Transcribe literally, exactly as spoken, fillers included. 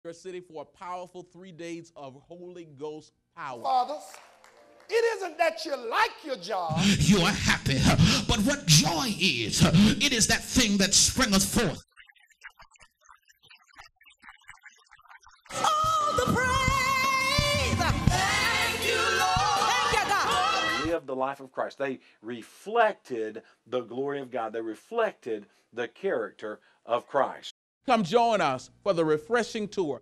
your city for a powerful three days of Holy Ghost power. Fathers, it isn't that you like your job. You are happy. But what joy is, it is that thing that springeth forth. All the praise. Thank you, Lord. Thank you, God. They lived the life of Christ. They reflected the glory of God. They reflected the character of Christ. Come join us for the refreshing tour